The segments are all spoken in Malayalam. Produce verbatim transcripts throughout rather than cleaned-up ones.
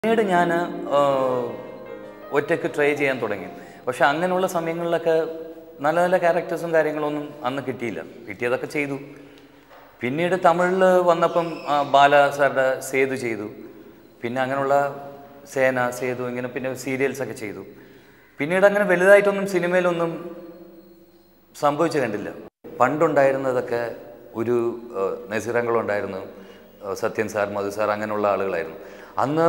പിന്നീട് ഞാൻ ഒറ്റയ്ക്ക് ട്രൈ ചെയ്യാൻ തുടങ്ങി. പക്ഷെ അങ്ങനെയുള്ള സമയങ്ങളിലൊക്കെ നല്ല നല്ല ക്യാരക്ടേഴ്സും കാര്യങ്ങളൊന്നും അന്ന് കിട്ടിയില്ല. കിട്ടിയതൊക്കെ ചെയ്തു. പിന്നീട് തമിഴിൽ വന്നപ്പം ബാല സാറുടെ സേതു ചെയ്തു. പിന്നെ അങ്ങനെയുള്ള സേന, സേതു, ഇങ്ങനെ പിന്നെ സീരിയൽസൊക്കെ ചെയ്തു. പിന്നീട് അങ്ങനെ വലുതായിട്ടൊന്നും സിനിമയിലൊന്നും സംഭവിച്ചു കണ്ടില്ല. പണ്ടുണ്ടായിരുന്നതൊക്കെ ഒരു നസീറങ്ങളുണ്ടായിരുന്നു, സത്യൻ സാർ, മധു സാർ, അങ്ങനെയുള്ള ആളുകളായിരുന്നു. അന്ന്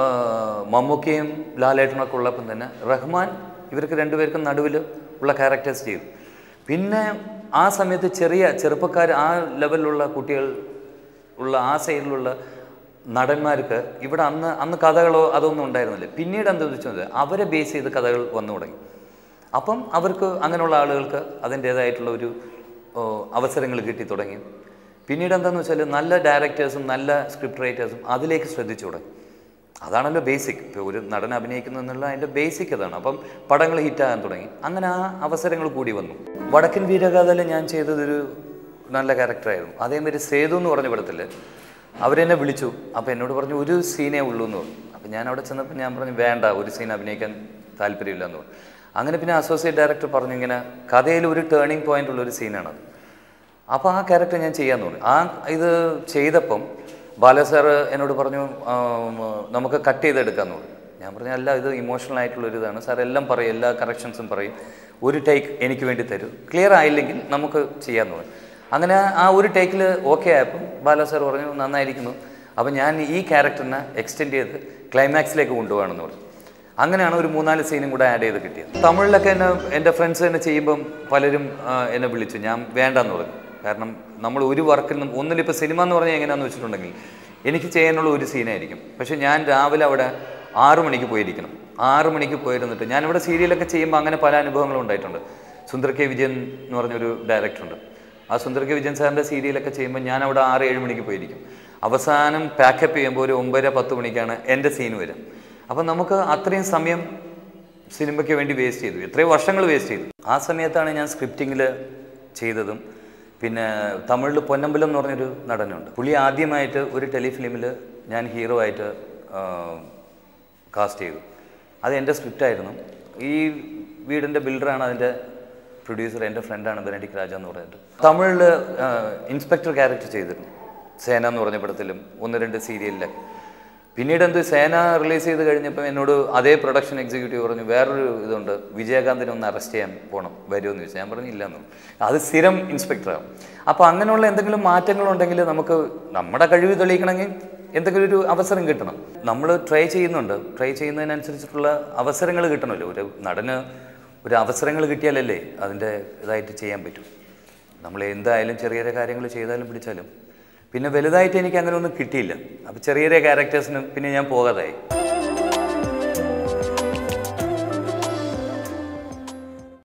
മമ്മൂക്കയും ലാലേട്ടനൊക്കെ ഉള്ളപ്പം തന്നെ റഹ്മാൻ ഇവർക്ക് രണ്ടുപേർക്കും നടുവിൽ ഉള്ള ക്യാരക്ടേഴ്സ് ചെയ്തു. പിന്നെ ആ സമയത്ത് ചെറിയ ചെറുപ്പക്കാർ, ആ ലെവലിലുള്ള കുട്ടികൾ ഉള്ള ആ സൈഡിലുള്ള നടന്മാർക്ക് ഇവിടെ അന്ന് അന്ന് കഥകളോ അതൊന്നും ഉണ്ടായിരുന്നില്ല. പിന്നീട് എന്താ വെച്ചാൽ അവരെ ബേസ് ചെയ്ത് കഥകൾ വന്നു തുടങ്ങി. അപ്പം അവർക്ക് അങ്ങനെയുള്ള ആളുകൾക്ക് അതിൻ്റേതായിട്ടുള്ള ഒരു അവസരങ്ങൾ കിട്ടി തുടങ്ങി. പിന്നീട് എന്താണെന്ന് വെച്ചാൽ നല്ല ഡയറക്ടേഴ്സും നല്ല സ്ക്രിപ്റ്റ് റൈറ്റേഴ്സും അതിലേക്ക് ശ്രദ്ധിച്ചു തുടങ്ങി. അതാണല്ലോ ബേസിക്. ഇപ്പോൾ ഒരു നടൻ അഭിനയിക്കുന്നു എന്നുള്ള അതിൻ്റെ ബേസിക് അതാണ്. അപ്പം പടങ്ങൾ ഹിറ്റാകാൻ തുടങ്ങി. അങ്ങനെ ആ അവസരങ്ങൾ കൂടി വന്നു. വടക്കൻ വീരഗാഥയിൽ ഞാൻ ചെയ്തതൊരു നല്ല ക്യാരക്ടറായിരുന്നു. അതേമാതിരി സേതു എന്ന് പറഞ്ഞ പടത്തിൽ അവരെന്നെ വിളിച്ചു. അപ്പോൾ എന്നോട് പറഞ്ഞു ഒരു സീനേ ഉള്ളൂ എന്ന് പറഞ്ഞു. അപ്പോൾ ഞാൻ അവിടെ ചെന്നപ്പോൾ ഞാൻ പറഞ്ഞു വേണ്ട, ഒരു സീൻ അഭിനയിക്കാൻ താല്പര്യമില്ല എന്ന് പറഞ്ഞു. അങ്ങനെ പിന്നെ അസോസിയേറ്റ് ഡയറക്ടർ പറഞ്ഞു ഇങ്ങനെ കഥയിൽ ഒരു ടേണിംഗ് പോയിൻ്റ് ഉള്ളൊരു സീനാണത്. അപ്പോൾ ആ ക്യാരക്ടർ ഞാൻ ചെയ്യാൻ തോന്നി. ആ ഇത് ചെയ്തപ്പം ബാല സാറ് എന്നോട് പറഞ്ഞു നമുക്ക് കട്ട് ചെയ്തെടുക്കാമെന്ന് പറഞ്ഞു. ഞാൻ പറഞ്ഞു അല്ല, ഇത് ഇമോഷണൽ ആയിട്ടുള്ളൊരു ഇതാണ് സാർ, എല്ലാം പറയും, എല്ലാ കറക്ഷൻസും പറയും, ഒരു ടേക്ക് എനിക്ക് വേണ്ടി തരൂ, ക്ലിയർ ആയില്ലെങ്കിൽ നമുക്ക് ചെയ്യാമെന്ന് പറഞ്ഞു. അങ്ങനെ ആ ഒരു ടേക്കിൽ ഓക്കെ ആയപ്പം ബാല സാർ പറഞ്ഞു നന്നായിരിക്കുന്നു, അപ്പം ഞാൻ ഈ ക്യാരക്ടറിനെ എക്സ്റ്റെൻഡ് ചെയ്ത് ക്ലൈമാക്സിലേക്ക് കൊണ്ടുപോകണമെന്ന് പറഞ്ഞു. അങ്ങനെയാണ് ഒരു മൂന്നാല് സീനും കൂടെ ആഡ് ചെയ്ത് കിട്ടിയത്. തമിഴിലൊക്കെ എന്നെ എൻ്റെ ഫ്രണ്ട്സ് തന്നെ ചെയ്യുമ്പം പലരും എന്നെ വിളിച്ചു. ഞാൻ വേണ്ടെന്ന് പറഞ്ഞു. കാരണം നമ്മൾ ഒരു വർക്കിൽ നിന്നും ഒന്നിലിപ്പോൾ സിനിമ എന്ന് പറഞ്ഞാൽ എങ്ങനെയാണെന്ന് വെച്ചിട്ടുണ്ടെങ്കിൽ എനിക്ക് ചെയ്യാനുള്ള ഒരു സീനായിരിക്കും. പക്ഷേ ഞാൻ രാവിലെ അവിടെ ആറു മണിക്ക് പോയിരിക്കണം. ആറു മണിക്ക് പോയിരുന്നിട്ട് ഞാനിവിടെ സീരിയലൊക്കെ ചെയ്യുമ്പോൾ അങ്ങനെ പല അനുഭവങ്ങളും ഉണ്ടായിട്ടുണ്ട്. സുന്ദർ കെ വിജയൻ എന്ന് പറഞ്ഞൊരു ഡയറക്ടറുണ്ട്. ആ സുന്ദർ കെ വിജയൻ സാറിൻ്റെ സീരിയലൊക്കെ ചെയ്യുമ്പോൾ ഞാൻ അവിടെ ആറ് ഏഴ് മണിക്ക് പോയിരിക്കും. അവസാനം പാക്കപ്പ് ചെയ്യുമ്പോൾ ഒരു ഒമ്പതര പത്ത് മണിക്കാണ് എൻ്റെ സീൻ വരിക. അപ്പം നമുക്ക് അത്രയും സമയം സിനിമയ്ക്ക് വേണ്ടി വേസ്റ്റ് ചെയ്തു, എത്രയോ വർഷങ്ങൾ വേസ്റ്റ് ചെയ്തു. ആ സമയത്താണ് ഞാൻ സ്ക്രിപ്റ്റിങ്ങിൽ ചെയ്തതും. പിന്നെ തമിഴിൽ പൊന്നമ്പലം എന്ന് പറഞ്ഞൊരു നടനുണ്ട്. പുള്ളി ആദ്യമായിട്ട് ഒരു ടെലിഫിലിമിൽ ഞാൻ ഹീറോ ആയിട്ട് കാസ്റ്റ് ചെയ്തു. അത് എൻ്റെ സ്ക്രിപ്റ്റായിരുന്നു. ഈ വീടിൻ്റെ ബിൽഡറാണ് അതിൻ്റെ പ്രൊഡ്യൂസർ, എൻ്റെ ഫ്രണ്ടാണ് ബെനഡിക് രാജ എന്ന് പറഞ്ഞിട്ട്. തമിഴിൽ ഇൻസ്പെക്ടർ ക്യാരക്ടർ ചെയ്തിരുന്നു. സേന എന്ന് പറഞ്ഞ പടത്തിലും ഒന്ന് രണ്ട് സീരിയലിലൊക്കെ. പിന്നീട് എന്ത് സേന റിലീസ് ചെയ്ത് കഴിഞ്ഞപ്പോൾ എന്നോട് അതേ പ്രൊഡക്ഷൻ എക്സിക്യൂട്ടീവ് പറഞ്ഞു വേറൊരു ഇതുണ്ട്, വിജയകാന്തിനെ ഒന്ന് അറസ്റ്റ് ചെയ്യാൻ പോകണം, വരുമെന്ന് ചോദിച്ചു. ഞാൻ പറഞ്ഞില്ല എന്ന്. അത് സ്ഥിരം ഇൻസ്പെക്ടറാണ്. അപ്പോൾ അങ്ങനെയുള്ള എന്തെങ്കിലും മാറ്റങ്ങളുണ്ടെങ്കിൽ നമുക്ക് നമ്മുടെ കഴിവ് തെളിയിക്കണമെങ്കിൽ എന്തെങ്കിലും ഒരു അവസരം കിട്ടണം. നമ്മൾ ട്രൈ ചെയ്യുന്നുണ്ട്. ട്രൈ ചെയ്യുന്നതിനനുസരിച്ചിട്ടുള്ള അവസരങ്ങൾ കിട്ടണമല്ലോ. ഒരു നടന് ഒരു അവസരങ്ങൾ കിട്ടിയാലല്ലേ അതിൻ്റെ ഇതായിട്ട് ചെയ്യാൻ പറ്റും. നമ്മൾ എന്തായാലും ചെറിയ ചെറിയ കാര്യങ്ങൾ ചെയ്താലും പിടിച്ചാലും പിന്നെ വലുതായിട്ട് എനിക്ക് അങ്ങനെ ഒന്നും കിട്ടിയില്ല. അപ്പോൾ ചെറിയ ചെറിയ ക്യാരക്ടേഴ്സിനും പിന്നെ ഞാൻ പോകാതായി.